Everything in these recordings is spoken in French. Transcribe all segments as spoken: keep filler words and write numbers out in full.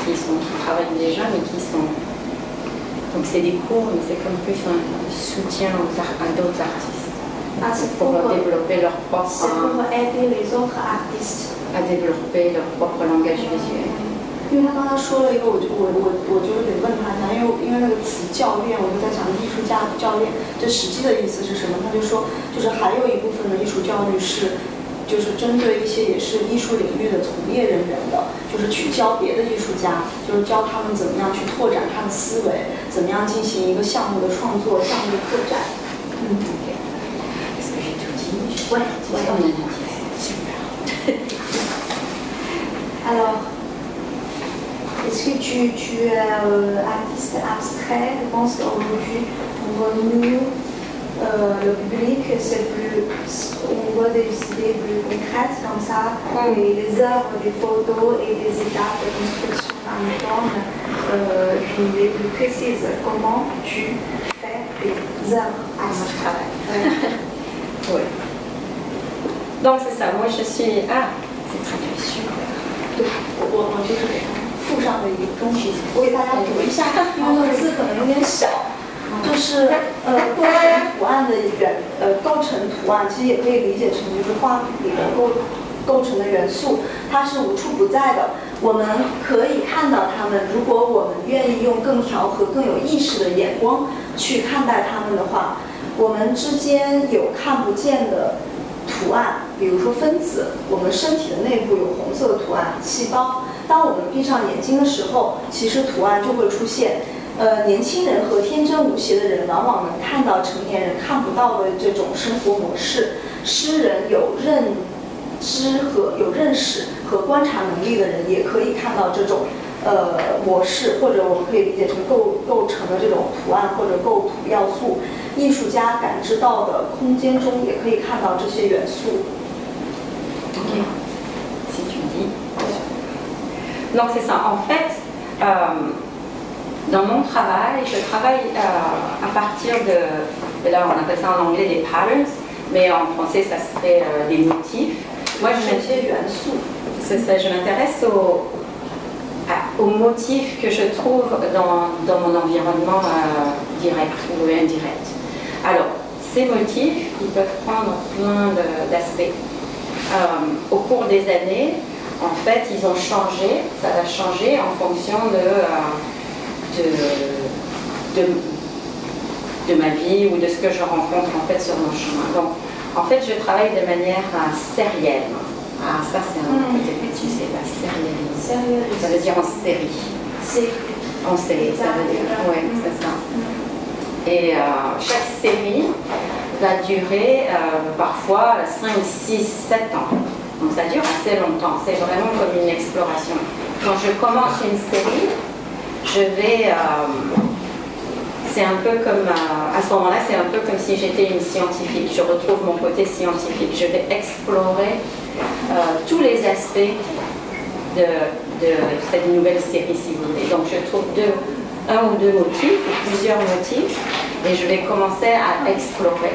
qui, sont, qui travaillent déjà, mais qui sont... Donc c'est des cours, mais c'est comme plus un soutien aux à d'autres artistes. Ah, c'est pour, pour développer leur propre... C'est pour aider les autres artistes. À développer leur propre langage visuel. 因为他刚才说了一个，我就我我我就得问他一下，因为因为那个词教练，我就在想艺术家教练，这实际的意思是什么？他就说，就是还有一部分的艺术教育是，就是针对一些也是艺术领域的从业人员的，就是去教别的艺术家，就是教他们怎么样去拓展他的思维，怎么样进行一个项目的创作、项目的拓展。嗯。 Est-ce que j'ai tout dit? Ouais, ouais, on a tout dit. Super. Alors. Est-ce que tu, tu es euh, artiste abstrait? Je pense qu'aujourd'hui, pour nous, euh, le public, c'est plus, on voit des idées plus concrètes comme ça, mm. et les œuvres, des photos et des étapes de construction en même temps, euh, une idée plus précise. Comment tu fais des œuvres abstraites? Oui. Donc c'est ça, moi je suis... Ah, c'est traduit, super. 我我我就是给他附上的一个东西，我给大家读一下，因为那个字可能有点小。就是呃，构成图案的元呃构成图案，其实也可以理解成就是画里的构构成的元素，它是无处不在的。我们可以看到它们，如果我们愿意用更调和、更有意识的眼光去看待它们的话，我们之间有看不见的图案，比如说分子，我们身体的内部有红色的图案，细胞。当我们闭上眼睛的时候，其实图案就会出现。呃，年轻人和天真无邪的人往往能看到成年人看不到的这种生活模式。诗人有认知和有认识和观察能力的人，也可以看到这种呃模式，或者我们可以理解成构构成的这种图案或者构图要素。艺术家感知到的空间中，也可以看到这些元素。 Ok, si tu dis. Donc c'est ça. En fait, euh, dans mon travail, je travaille euh, à partir de, de là on appelle ça en anglais des patterns, mais en français ça serait euh, des motifs. Moi je c'est ça, je m'intéresse aux, aux motifs que je trouve dans, dans mon environnement euh, direct ou indirect. Alors, ces motifs, ils peuvent prendre plein d'aspects. Euh, au cours des années, en fait, ils ont changé, ça va changer en fonction de, euh, de, de, de ma vie ou de ce que je rencontre en fait sur mon chemin. Donc, en fait, je travaille de manière euh, sérielle. Ah, ça c'est un mmh. côté métier, c'est la sérielle. Ça veut dire en série. En série, ça veut dire, oui, mmh. c'est ça. Et euh, chaque série va durer euh, parfois cinq, six, sept ans. Donc ça dure assez longtemps, c'est vraiment comme une exploration. Quand je commence une série, je vais... Euh, c'est un peu comme... Euh, à ce moment-là, c'est un peu comme si j'étais une scientifique. Je retrouve mon côté scientifique. Je vais explorer euh, tous les aspects de, de cette nouvelle série, si vous voulez. Donc je trouve deux, un ou deux motifs, ou plusieurs motifs, et je vais commencer à explorer.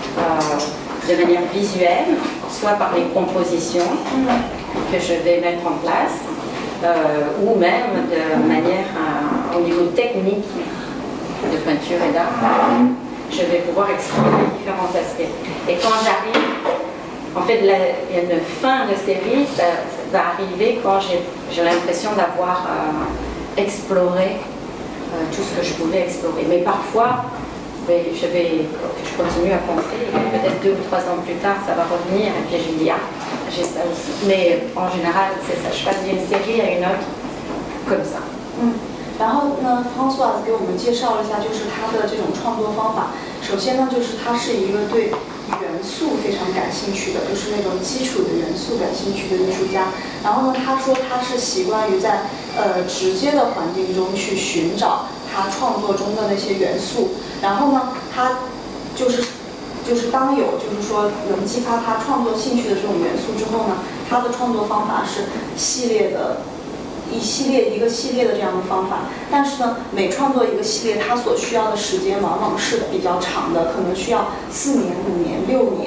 Euh, de manière visuelle, soit par les compositions que je vais mettre en place, euh, ou même de manière euh, au niveau technique de peinture et d'art, je vais pouvoir explorer différents aspects. Et quand j'arrive, en fait, la, une fin de série, ça, ça va arriver quand j'ai l'impression d'avoir euh, exploré euh, tout ce que je pouvais explorer. Mais parfois, je vais, je continue à penser, et peut-être deux ou trois ans plus tard, ça va revenir, et puis je me dis, ah, j'ai ça aussi. Mais en général, c'est ça, je passe d'une série à une autre, comme ça. Mm. 然后呢 ，Françoise 给我们介绍了一下，就是他的这种创作方法。首先呢，就是他是一个对元素非常感兴趣的，就是那种基础的元素感兴趣的艺术家。然后呢，他说他是习惯于在呃直接的环境中去寻找他创作中的那些元素。然后呢，他就是就是当有就是说能激发他创作兴趣的这种元素之后呢，他的创作方法是系列的。一系列一个系列的这样的方法，但是呢，每创作一个系列，它所需要的时间往往是比较长的，可能需要四年、五年、六年，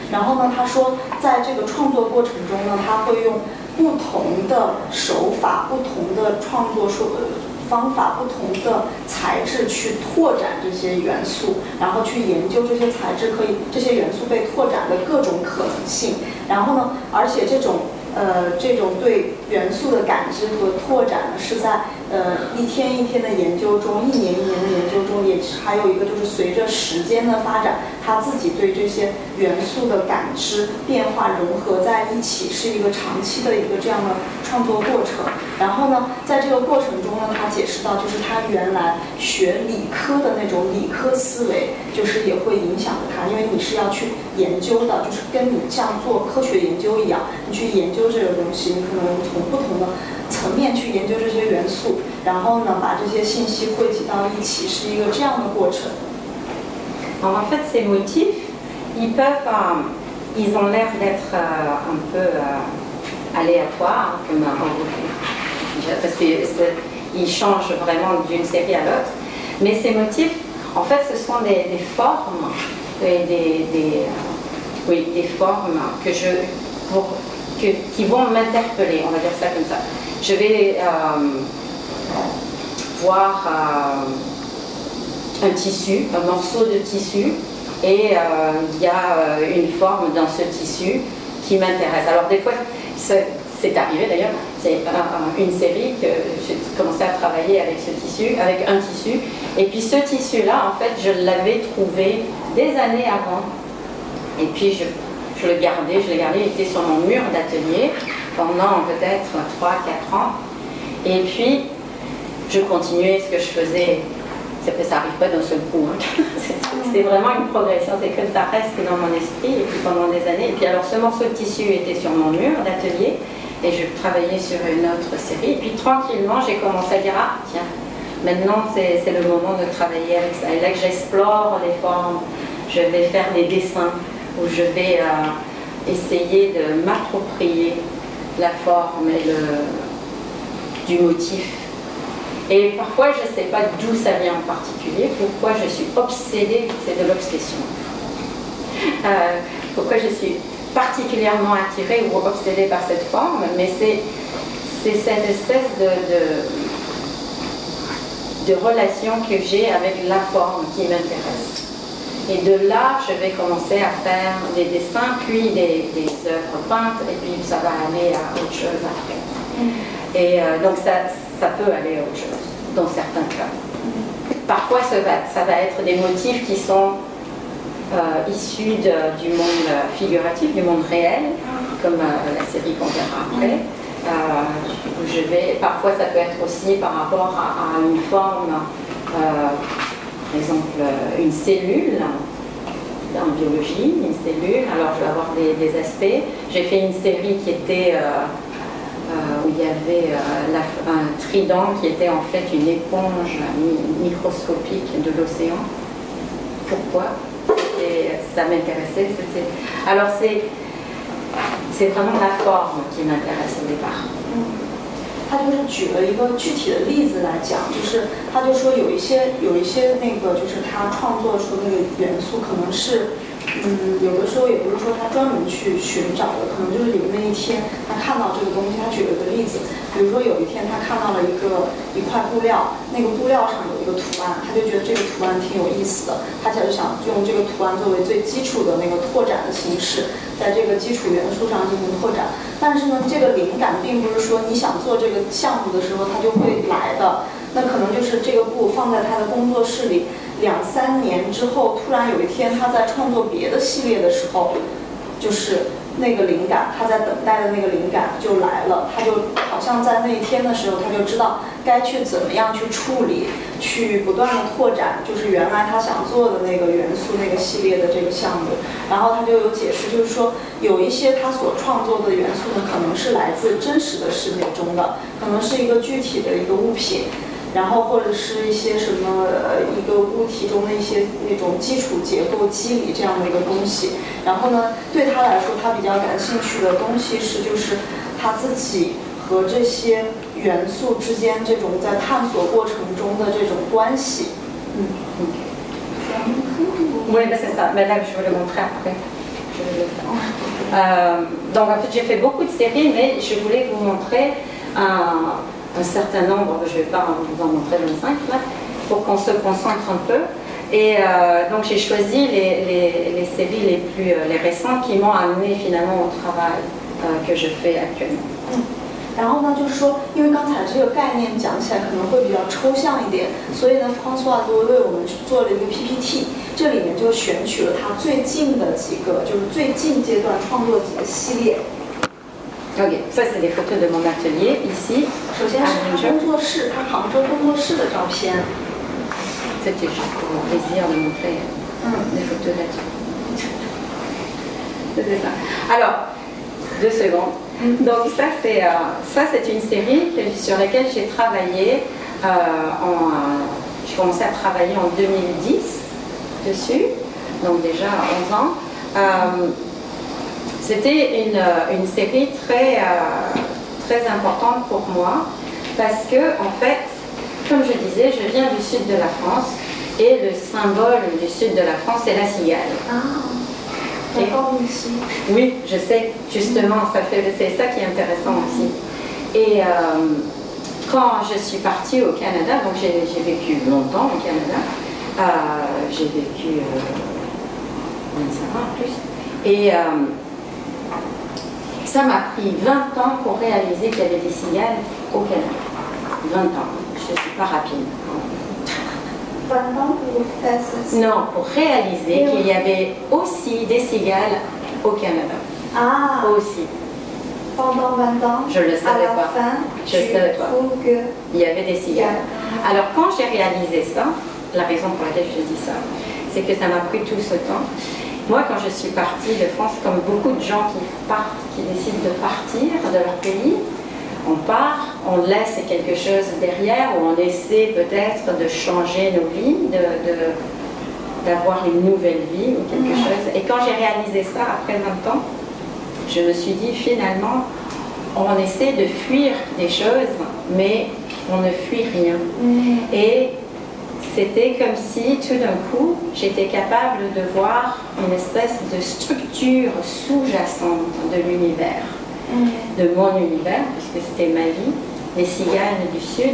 然后呢，他说在这个创作过程中呢，他会用不同的手法、不同的创作手方法、不同的材质去拓展这些元素，然后去研究这些材质可以这些元素被拓展的各种可能性。然后呢，而且这种呃这种对元素的感知和拓展呢，是在呃一天一天的研究中，一年一年的研究中，也还有一个就是随着时间的发展，他自己对这些元素的感知变化融合在一起，是一个长期的一个这样的创作过程。然后呢，在这个过程中呢，他解释到，就是他原来学理科的那种理科思维，就是也会影响着他，因为你是要去研究的，就是跟你像做科学研究一样，你去研究这个东西，你可能从不同的层面去研究这些元素，然后呢，把这些信息汇集到一起，是一个这样的过程。 En fait, ces motifs, ils peuvent, euh, ils ont l'air d'être euh, un peu euh, aléatoires, comme euh, parce qu'ils changent vraiment d'une série à l'autre. Mais ces motifs, en fait, ce sont des, des formes, et des, des, euh, oui, des formes que je, pour, que, qui vont m'interpeller, on va dire ça comme ça. Je vais euh, voir euh, un tissu, un morceau de tissu, et euh, il y a euh, une forme dans ce tissu qui m'intéresse. Alors des fois, c'est arrivé d'ailleurs, c'est un, une série que j'ai commencé à travailler avec ce tissu, avec un tissu, et puis ce tissu-là, en fait, je l'avais trouvé des années avant, et puis je, je le gardais, je l'ai gardé, il était sur mon mur d'atelier pendant peut-être trois à quatre ans, et puis je continuais ce que je faisais. Ça n'arrive pas d'un seul coup, hein. C'est vraiment une progression, c'est que ça reste dans mon esprit et puis pendant des années. Et puis alors ce morceau de tissu était sur mon mur d'atelier et je travaillais sur une autre série. Et puis tranquillement j'ai commencé à dire, ah tiens, maintenant c'est le moment de travailler avec ça. Et là que j'explore les formes, je vais faire des dessins où je vais euh, essayer de m'approprier la forme et le, du motif. Et parfois, je ne sais pas d'où ça vient en particulier, pourquoi je suis obsédée, c'est de l'obsession. Euh, pourquoi je suis particulièrement attirée ou obsédée par cette forme, mais c'est cette espèce de, de, de relation que j'ai avec la forme qui m'intéresse. Et de là, je vais commencer à faire des dessins, puis des, des œuvres peintes, et puis ça va aller à autre chose après. Et euh, donc ça, ça peut aller à autre chose, dans certains cas. Parfois, ça va, ça va être des motifs qui sont euh, issus de, du monde figuratif, du monde réel, comme euh, la série qu'on verra après. Euh, où je vais, parfois, ça peut être aussi par rapport à, à une forme, euh, par exemple, une cellule. En biologie, une cellule, alors je vais avoir des, des aspects. J'ai fait une série qui était... Euh, Euh, où il y avait euh, la, un trident qui était en fait une éponge mi microscopique de l'océan. Pourquoi? Ça m'intéressait. Alors c'est vraiment la forme qui m'intéresse au départ. 他就是举了一个具体的例子来讲，就是他就说有一些有一些那个就是他创作出那个元素可能是。嗯，有的时候也不是说他专门去寻找的，可能就是有那一天他看到这个东西。他举了一个例子，比如说有一天他看到了一个一块布料，那个布料上有一个图案，他就觉得这个图案挺有意思的，他就想用这个图案作为最基础的那个拓展的形式，在这个基础元素上进行拓展。但是呢，这个灵感并不是说你想做这个项目的时候它就会来的，那可能就是这个布放在他的工作室里。两三年之后，突然有一天他在创作别的系列的时候，就是那个灵感，他在等待的那个灵感就来了。他就好像在那一天的时候，他就知道该去怎么样去处理，去不断的拓展，就是原来他想做的那个元素那个系列的这个项目。然后他就有解释，就是说有一些他所创作的元素呢，可能是来自真实的世界中的，可能是一个具体的一个物品。然后或者是一些什么呃一个物体中的一些那种基础结构机理这样的一个东西，然后呢对他来说他比较感兴趣的东西是就是他自己和这些元素之间这种在探索过程中的这种关系。嗯。 Oui, ben c'est ça. Ben là, je vais le montrer après. je vais le faire. Euh, donc en fait j'ai fait beaucoup de séries, mais je voulais vous montrer un, un certain nombre, je ne vais pas vous en montrer vingt-cinq là, pour qu'on se concentre un peu. Et euh, donc j'ai choisi les, les, les séries les plus euh, les récentes qui m'ont amené finalement au travail euh, que je fais actuellement. 然后呢，就是说，因为刚才这个概念讲起来可能会比较抽象一点，所以呢 ，François 就为我们做了一个 P P T， 这里面就选取了他最近的几个，就是最近阶段创作几个系列。 Ok, ça c'est des photos de mon atelier ici. 首先是他工作室，他杭州工作室的照片。 C'était juste pour le plaisir de montrer des photos d'atelier. C'est ça. Alors, deux secondes. Donc ça c'est euh, ça c'est une série que, sur laquelle j'ai travaillé. Euh, en, euh, j'ai commencé à travailler en deux mille dix dessus, donc déjà onze ans. Euh, c'était une, une série très euh, très importante pour moi parce que en fait, comme je disais, je viens du sud de la France et le symbole du sud de la France c'est la cigale. Ah. Et, oui, je sais, justement, ça fait, c'est ça qui est intéressant aussi. Et euh, quand je suis partie au Canada, donc j'ai, j'ai vécu longtemps au Canada, euh, j'ai vécu euh, vingt-cinq ans en plus, et euh, ça m'a pris vingt ans pour réaliser qu'il y avait des cigales au Canada. vingt ans, je ne suis pas rapide. vingt ans pour faire ça? Non, pour réaliser qu'il y avait aussi des cigales au Canada. Ah. Aussi. Pendant vingt ans, je le savais à la pas. Fin, je ne savais pas. Que... Il y avait des cigales. Alors quand j'ai réalisé ça, la raison pour laquelle je dis ça, c'est que ça m'a pris tout ce temps. Moi, quand je suis partie de France, comme beaucoup de gens qui partent, qui décident de partir de leur pays, on part, on laisse quelque chose derrière, ou on essaie peut-être de changer nos vies, de, de, d'avoir une nouvelle vie ou quelque mmh. chose. Et quand j'ai réalisé ça après vingt ans, je me suis dit finalement, on essaie de fuir des choses, mais on ne fuit rien. Mmh. Et c'était comme si tout d'un coup, j'étais capable de voir une espèce de structure sous-jacente de l'univers. De mon univers, puisque c'était ma vie, les cigales du Sud,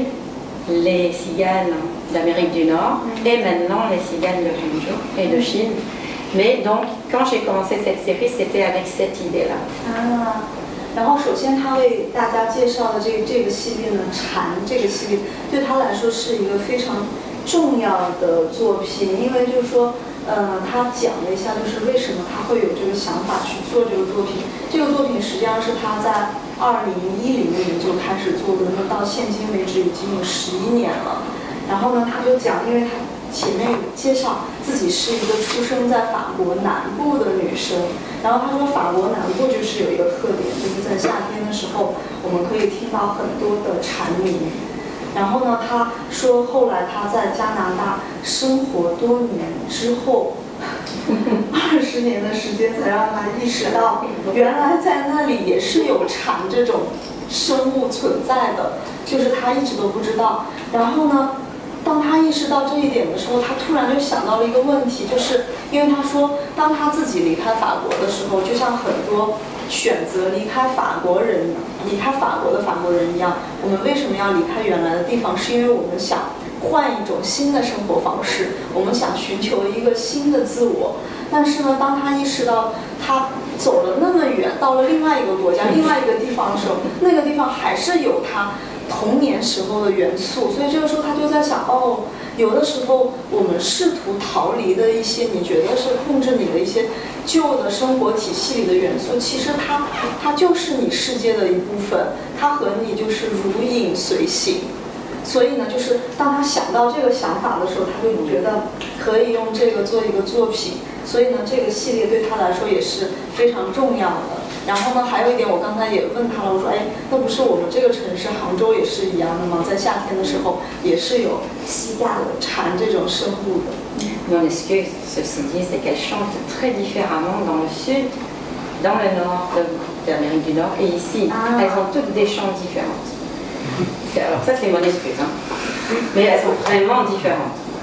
les cigales d'Amérique du Nord et maintenant les cigales de Hangzhou et de Chine. Mais donc, quand j'ai commencé cette série, c'était avec cette idée-là. Ah. 然后，首先他为大家介绍的这个这个系列呢，蝉这个系列对他来说是一个非常重要的作品，因为就是说。呃，他讲了一下，就是为什么他会有这个想法去做这个作品。这个作品实际上是他在二零一零年就开始做的，那么到现今为止已经有十一年了。然后呢，他就讲，因为他前面有介绍自己是一个出生在法国南部的女生，然后他说法国南部就是有一个特点，就是在夏天的时候，我们可以听到很多的蝉鸣。然后呢，他说后来他在加拿大生活多年之后，二十年的时间才让他意识到，原来在那里也是有蝉这种生物存在的，就是他一直都不知道。然后呢，当他意识到这一点的时候，他突然就想到了一个问题，就是因为他说，当他自己离开法国的时候，就像很多选择离开法国人、离开法国的法国人一样，我们为什么要离开原来的地方？是因为我们想换一种新的生活方式，我们想寻求一个新的自我。但是呢，当他意识到他走了那么远，到了另外一个国家、另外一个地方的时候，那个地方还是有他童年时候的元素。所以这个时候他就在想，哦，有的时候我们试图逃离的一些你觉得是控制你的一些旧的生活体系里的元素，其实它它就是你世界的一部分，它和你就是如影随形。所以呢，就是当他想到这个想法的时候，他就觉得可以用这个做一个作品。所以呢，这个系列对他来说也是非常重要的。然后呢，还有一点，我刚才也问他了，我说，哎，那不是我们这个城市杭州也是一样的吗？在夏天的时候也是有西亚的蝉这种生物的。 Mon excuse, ceci dit, c'est qu'elles chantent très différemment dans le sud, dans le nord de l'Amérique du Nord et ici. Ah. Elles ont toutes des chants différentes. Alors ça, c'est mon excuse, hein. Mais elles sont vraiment différentes.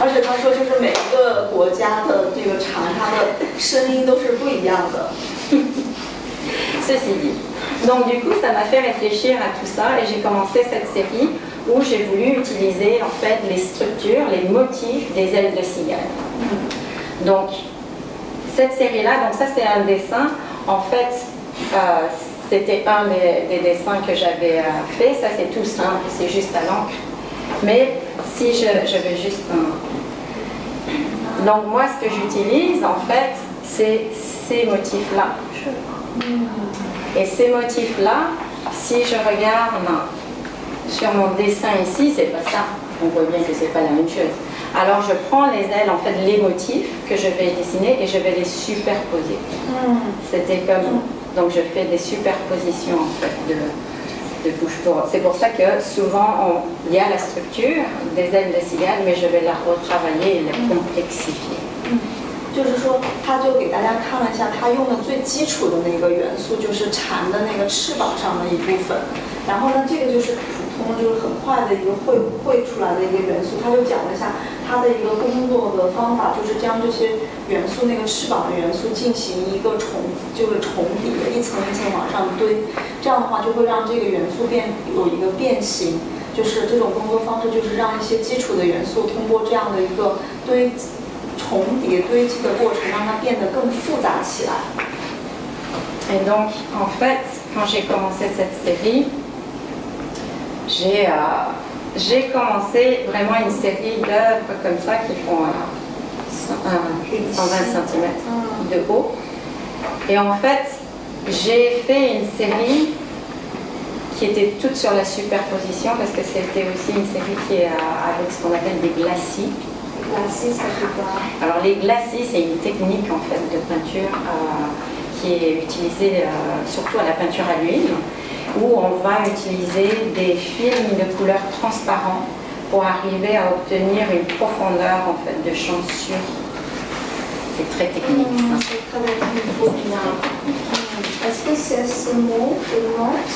而且他说就是每一个国家的这个蝉，它的声音都是不一样的。 Ceci dit, donc du coup ça m'a fait réfléchir à tout ça et j'ai commencé cette série où j'ai voulu utiliser en fait les structures, les motifs des ailes de cigale. Donc cette série-là, donc ça c'est un dessin, en fait euh, c'était un des, des dessins que j'avais euh, fait, ça c'est tout simple, c'est juste à l'encre. Mais si je, je veux juste un... Donc moi ce que j'utilise en fait c'est ces motifs-là. Et ces motifs-là, si je regarde sur mon dessin ici, c'est pas ça. On voit bien que c'est pas la même chose. Alors je prends les ailes, en fait les motifs que je vais dessiner et je vais les superposer. C'était comme... Donc je fais des superpositions en fait de, de bouche pour... C'est pour ça que souvent on, il y a la structure des ailes de cigale, mais je vais la retravailler et la complexifier. 就是说，他就给大家看了一下，他用的最基础的那个元素就是蝉的那个翅膀上的一部分。然后呢，这个就是普通，就是很快的一个绘绘出来的一个元素。他就讲了一下他的一个工作的方法，就是将这些元素，那个翅膀的元素进行一个重，就是重叠，一层一层往上堆。这样的话，就会让这个元素变有一个变形。就是这种工作方式，就是让一些基础的元素通过这样的一个堆。 重叠堆积的过程，让它变得更复杂起来。 Et donc, en fait, quand j'ai commencé cette série, j'ai euh, j'ai commencé vraiment une série d'œuvres comme ça qui font euh, cent vingt centimètres de haut. Et en fait, j'ai fait une série qui était toute sur la superposition parce que c'était aussi une série qui est euh, avec ce qu'on appelle des glacis. Glacis, ça fait quoi? Alors les glacis, c'est une technique en fait de peinture euh, qui est utilisée euh, surtout à la peinture à l'huile, où on va utiliser des films de couleur transparents pour arriver à obtenir une profondeur en fait de champ sûr. C'est très technique. Mmh, c'est très technique. Est-ce que c'est ce mot, émote?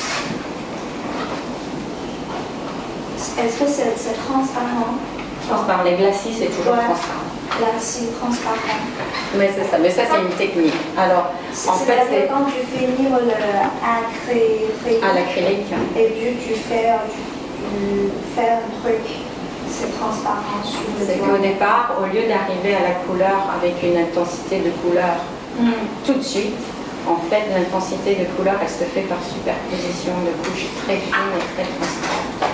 Est-ce que c'est transparent? Transparent, les glacis c'est toujours ouais. transparent. Glacis, transparent. Mais c'est ça, mais ça c'est une technique. Alors, en fait, c'est quand tu finis le acrylique. À l'acrylique. Et puis tu fais, tu, tu fais un truc, c'est transparent sur le C'est qu'au départ, au lieu d'arriver à la couleur avec une intensité de couleur mm. tout de suite, en fait, l'intensité de couleur, elle se fait par superposition de couches très fines et très transparentes.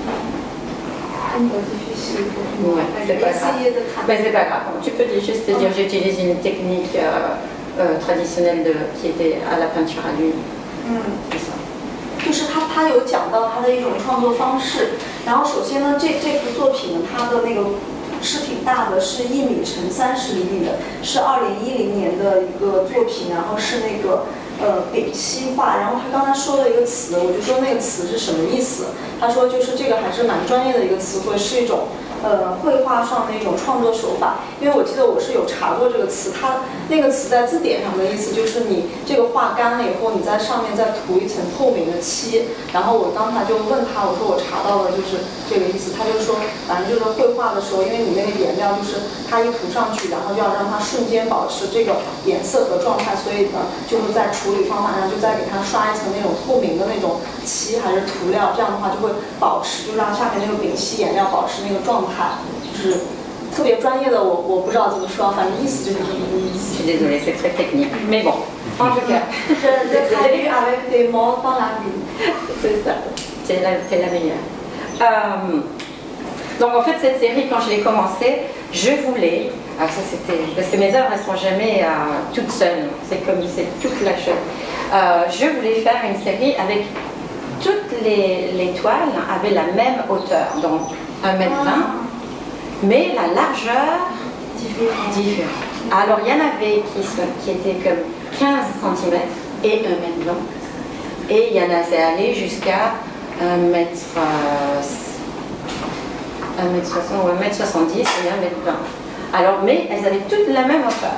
Un peu difficile pour moi. Ouais, c'est pas grave. Mais c'est pas grave. Tu peux juste te dire, j'utilise une technique euh, euh, traditionnelle de, qui était à la peinture à l'huile. Mm. C'est ça. 就是他，他有讲到他的一种创作方式。然后首先呢，这这幅作品呢，它的那个是挺大的，是一米乘三十厘米的，是二零一零年的一个作品。然后是那个呃丙烯画。然后他刚才说了一个词，我就说那个词是什么意思？他说就是这个还是蛮专业的一个词汇，是一种呃绘画上的一种创作手法。因为我记得我是有查过这个词，它那个词在字典上的意思就是你这个画干了以后，你在上面再涂一层透明的漆。然后我刚才就问他，我说我查到的就是这个意思。他就说，反正就是绘画的时候，因为你那个颜料就是它一涂上去，然后就要让它瞬间保持这个颜色和状态，所以呢，就是在处理方法上就再给它刷一层那种透明的那种漆还是涂料，这样的话就会保持，就让下面那个丙烯颜料保持那个状态，就是特别专业的我我不知道怎么说，反正意思就是这么个意思。 Je suis désolée, c'est très technique, mais bon. En tout cas, je traduis avec des mots dans la vie. C'est ça, c'est la, c'est la meilleure. Euh, donc en fait cette série, quand je l'ai commencée, je voulais, alors ça c'était, parce que mes œuvres ne sont jamais euh, toutes seules, c'est comme c'est toute la chose. Euh, je voulais faire une série avec toutes les, les toiles avaient la même hauteur, donc un mètre vingt, mais la largeur différente. Alors il y en avait qui, sont, qui étaient comme quinze centimètres et un mètre vingt. Et il y en a, c'est allé jusqu'à un mètre, euh, un mètre soixante ou un mètre soixante-dix et un mètre vingt. Alors, mais elles avaient toutes la même hauteur.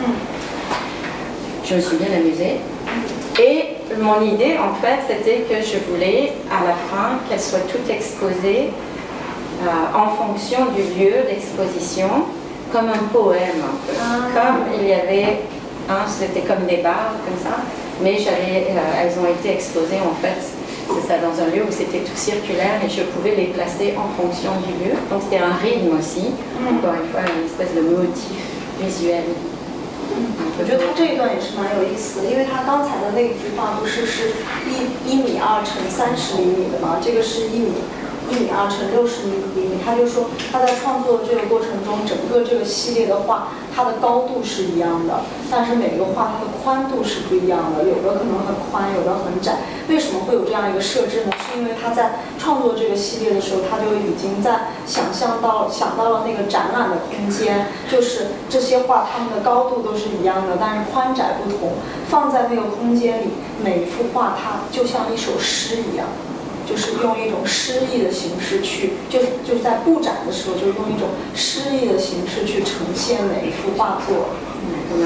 Je me suis bien amusée. Et mon idée, en fait, c'était que je voulais, à la fin, qu'elles soient toutes exposées euh, en fonction du lieu d'exposition, comme un poème un peu. Ah. Comme il y avait, hein, c'était comme des barres, comme ça, mais j'avais, euh, elles ont été exposées en fait, c'est ça, dans un lieu où c'était tout circulaire et je pouvais les placer en fonction du lieu. Donc c'était un rythme aussi, mm. encore une fois, une espèce de motif visuel. 我觉得他这一段也是蛮有意思的，因为他刚才的那幅画不是是一一米二乘三十厘米的吗？这个是一米一米二乘六十厘米。他就说他在创作这个过程中，整个这个系列的画，它的高度是一样的，但是每个画它的宽度是不一样的，有的可能很宽，有的很窄。为什么会有这样一个设置呢？是因为他在创作这个系列的时候，他就已经在想象到想到了那个展览的空间，就是这些画它们的高度都是一样的，但是宽窄不同，放在那个空间里，每一幅画它就像一首诗一样，就是用一种诗意的形式去，就是就是在布展的时候，就是用一种诗意的形式去呈现每一幅画作。 Oui,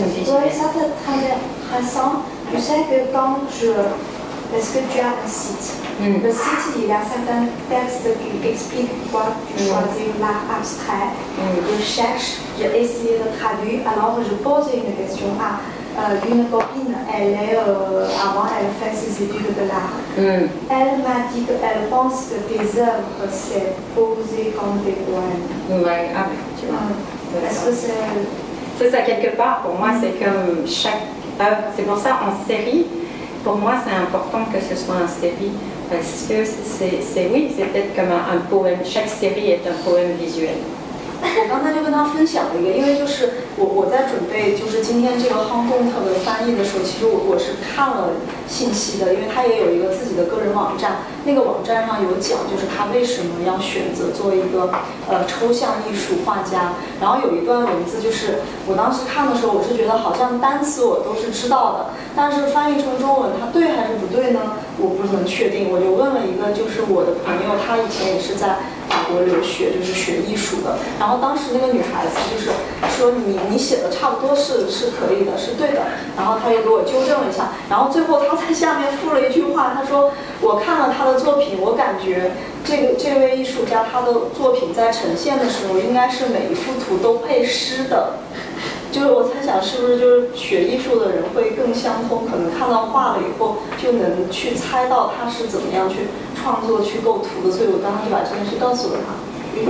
ça c'est très intéressant. Tu sais que quand je... Parce que tu as un site. Mm. Le site, il y a certains textes qui expliquent pourquoi tu mm. choisis l'art abstrait. Mm. Je cherche, j'ai essayé de traduire. Alors je pose une question à euh, une copine. Elle est, euh, avant, elle fait ses études de l'art. Mm. Elle m'a dit qu'elle pense que tes œuvres, c'est posé comme des poèmes. Ouais, ah, tu vois. Mm. Est-ce que c'est... C'est ça, quelque part, pour moi, c'est comme chaque œuvre. C'est pour ça, en série, pour moi, c'est important que ce soit en série. Parce que c'est, oui, c'est peut-être comme un, un poème. Chaque série est un poème visuel. 我刚才就跟他分享了一个，因为就是我我在准备就是今天这个 Hong Kong 特的翻译的时候，其实我我是看了信息的，因为他也有一个自己的个人网站，那个网站上有讲，就是他为什么要选择做一个呃抽象艺术画家。然后有一段文字，就是我当时看的时候，我是觉得好像单词我都是知道的，但是翻译成中文它对还是不对呢？我不能确定。我就问了一个，就是我的朋友，他以前也是在法国留学，就是学艺术的。然后当时那个女孩子就是说你你写的差不多是是可以的，是对的。然后他又给我纠正了一下。然后最后他在下面附了一句话，他说我看了他的作品，我感觉这个这位艺术家他的作品在呈现的时候，应该是每一幅图都配诗的。就是我猜想是不是就是学艺术的人会更相通，可能看到画了以后就能去猜到他是怎么样去创作去构图的，所以我刚刚就把这件事告诉了他。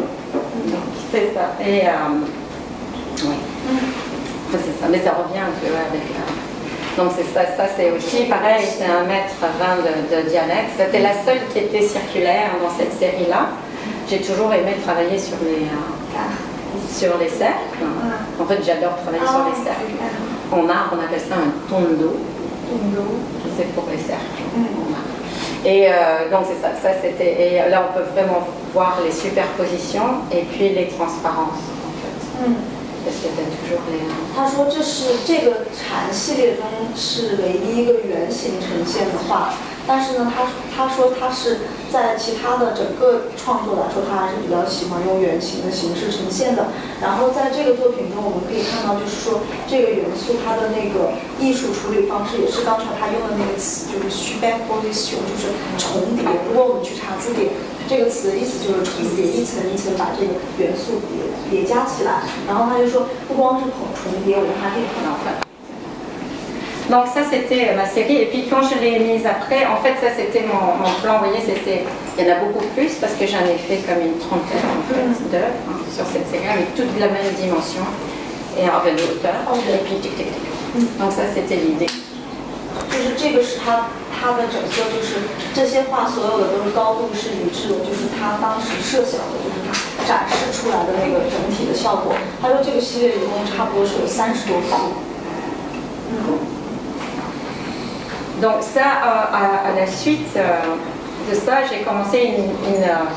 C'est ça. Et euh, oui. C'est ça. Mais ça revient un peu avec. Euh, donc c'est ça. Ça c'est aussi pareil. C'est un mètre vingt de, de diamètre. C'était la seule qui était circulaire dans cette série-là. J'ai toujours aimé travailler sur les. Euh, sur les cercles. En fait, j'adore travailler ah, sur les cercles. En art, on appelle ça un tondo. C'est pour les cercles. Mm. Et euh, donc, c'est ça. Ça c'était. Et là, on peut vraiment voir les superpositions et puis les transparences, en fait. Mm. Parce que tu as toujours les. 他说这是这个禅系列中是唯一一个圆形呈现的画。但是呢，他他说他是在其他的整个创作来说，他还是比较喜欢用圆形的形式呈现的。然后在这个作品中，我们可以看到，就是说这个元素它的那个艺术处理方式，也是刚才他用的那个词，就是 superposition， 就是重叠。如果我们去查字典，这个词的意思就是重叠，一层一层把这个元素叠叠加起来。然后他就说，不光是重叠，我们还可以看到反。 Donc ça c'était ma série et puis quand je l'ai mise après, en fait ça c'était mon, mon plan, vous voyez, c'était, il y en a beaucoup plus parce que j'en ai fait comme une trentaine en fait d'œuvres hein, sur cette série avec toutes de la même dimension et enfin de hauteur et puis tic tic tic. Donc ça c'était l'idée. 就是这个是他他的整个就是这些画所有的都是高度是一致的，就是他当时设想的就是他展示出来的那个整体的效果。他说这个系列一共差不多是有三十多幅。嗯。 Donc ça, euh, à, à la suite euh, de ça, j'ai commencé une... une euh,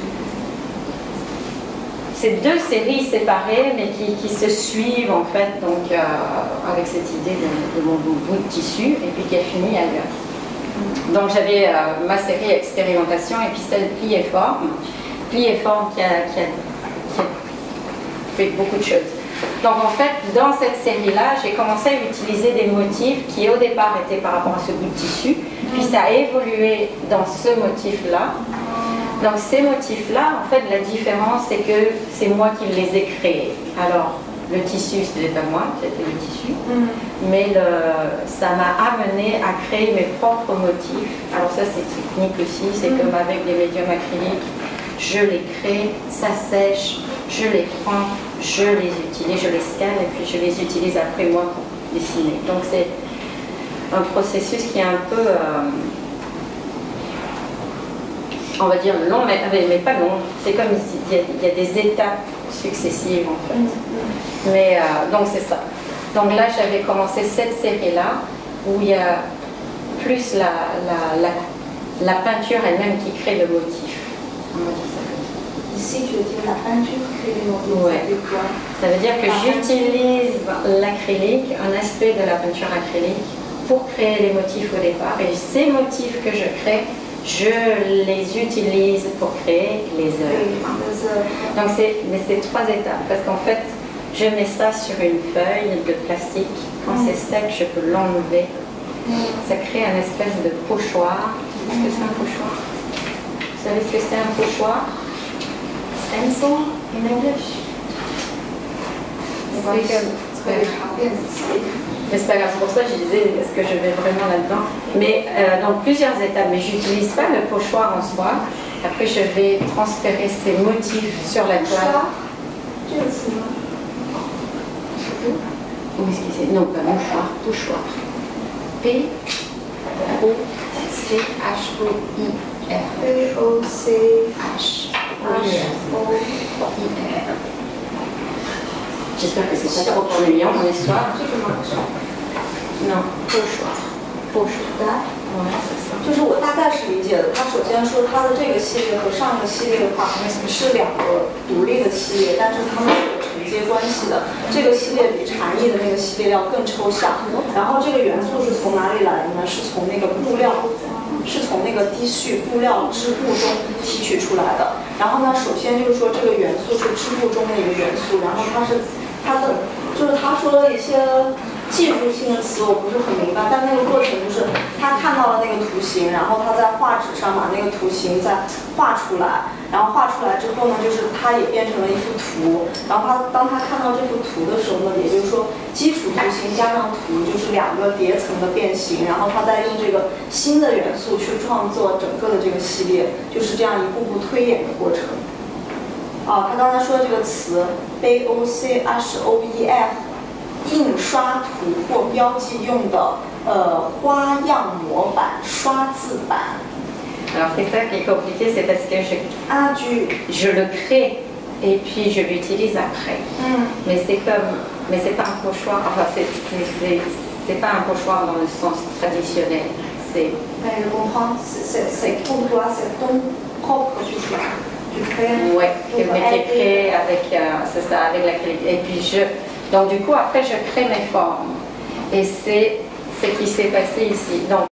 c'est deux séries séparées, mais qui, qui se suivent en fait, donc euh, avec cette idée de, de mon bout de tissu, et puis qui a fini ailleurs. Donc j'avais euh, ma série expérimentation, et puis celle pli et forme, pli et forme qui a, qui a, qui a fait beaucoup de choses. Donc en fait, dans cette série-là, j'ai commencé à utiliser des motifs qui au départ étaient par rapport à ce bout de tissu, puis ça a évolué dans ce motif-là, Donc ces motifs-là, en fait, la différence, c'est que c'est moi qui les ai créés. Alors, le tissu, ce n'était pas moi, c'était le tissu, mm. mais le, ça m'a amené à créer mes propres motifs. Alors ça, c'est technique aussi, c'est mm. comme avec des médiums acryliques, je les crée, ça sèche, je les prends, je les utilise, je les scanne et puis je les utilise après moi pour dessiner. Donc c'est un processus qui est un peu... Euh, on va dire long, mais, mais pas long. C'est comme il y, a, il y a des étapes successives en fait. Mm-hmm. Mais euh, donc c'est ça. Donc là j'avais commencé cette série-là où il y a plus la, la, la, la peinture elle-même qui crée le motif. On va dire ça. Ici tu veux dire la peinture crée le motif. Ouais. Ça veut dire que j'utilise l'acrylique, un aspect de la peinture acrylique pour créer les motifs au départ. Et ces motifs que je crée, je les utilise pour créer les œuvres. Donc c'est trois étapes, parce qu'en fait, je mets ça sur une feuille de plastique. Quand mm. c'est sec, je peux l'enlever. Mm. Ça crée un espèce de pochoir. Est-ce que c'est un pochoir? Vous savez ce que c'est un pochoir? Stencil in English? Mais c'est pas grave, c'est pour ça que je disais, est-ce que je vais vraiment là-dedans? Mais euh, donc plusieurs étapes, mais je n'utilise pas le pochoir en soi. Après, je vais transférer ces motifs sur la toile. Où est-ce que c'est? Non, pas mouchoir, pochoir. P O C H O I R. P O C H O I R. J'espère que c'est pas trop ennuyant mon histoire. Non, pochoir. pochoir。 就是我大概是理解的。他首先说他的这个系列和上一个系列的话是两个独立的系列，但是他们是有承接关系的。这个系列比禅意的那个系列要更抽象。然后这个元素是从哪里来的呢？是从那个布料。是从那个滴絮布料织布中提取出来的。然后呢，首先就是说这个元素是织布中的一个元素，然后它是它的就是他说了一些技术性的词，我不是很明白，但那个过程就是他看到了那个图形，然后他在画纸上把那个图形再画出来，然后画出来之后呢，就是它也变成了一幅图。然后他当他看到这幅图的时候呢，也就是说基础图形加上图就是两个叠层的变形，然后他再用这个新的元素去创作整个的这个系列，就是这样一步步推演的过程。啊，他刚才说的这个词 B O C H O E F。印刷图或标记用的呃花样模板、刷字板。 Alors c'est ça qui est compliqué, c'est parce que je, ah, du... je le crée et puis je l'utilise après. Mm. Mais c'est comme, mais c'est pas un pochoir. Enfin c'est c'est c'est pas un pochoir dans le sens traditionnel. C'est. Mais je comprends. C'est pour toi, c'est ton propre pochoir. Tu crées. Ouais, mais qui est créé avec euh, c'est ça, avec l'acrylique. Et puis je Donc du coup, après, je crée mes formes. Et c'est ce qui s'est passé ici. Donc,